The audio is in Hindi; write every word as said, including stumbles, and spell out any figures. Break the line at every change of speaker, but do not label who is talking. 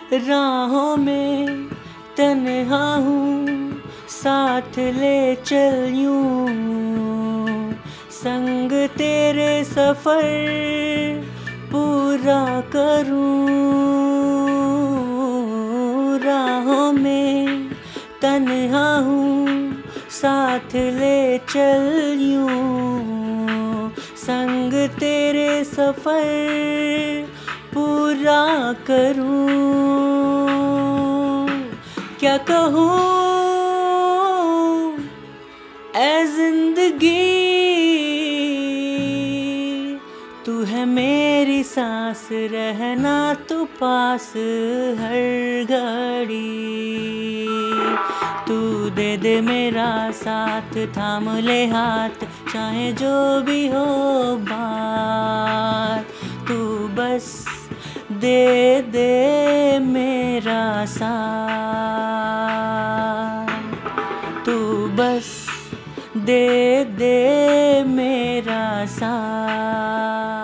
राहों में तन्हा हूँ, साथ ले चल यूं, संग तेरे सफर पूरा करूं। राहों में तन्हा हूँ, साथ ले चल यूं, संग तेरे सफर पूरा करूं। क्या कहूँ ऐ जिंदगी, तू है मेरी सांस, रहना तू पास हर घड़ी। तू दे दे मेरा साथ, थाम ले हाथ, चाहे जो भी हो बात। तू बस दे दे मेरा साथ, तू बस दे दे मेरा साथ।